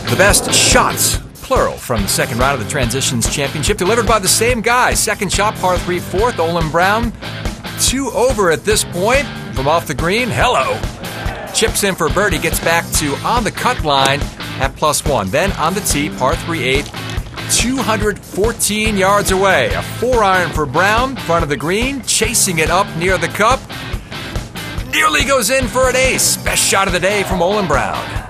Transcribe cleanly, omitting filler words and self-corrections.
The best shots, plural, from the second round of the Transitions Championship, delivered by the same guy. Second shot, par 3, fourth, Olin Browne. 2 over at this point from off the green. Hello. Chips in for birdie, gets back to on the cut line at +1. Then on the tee, par 3, 8th, 214 yards away. A 4-iron for Browne, front of the green, chasing it up near the cup. Nearly goes in for an ace. Best shot of the day from Olin Browne.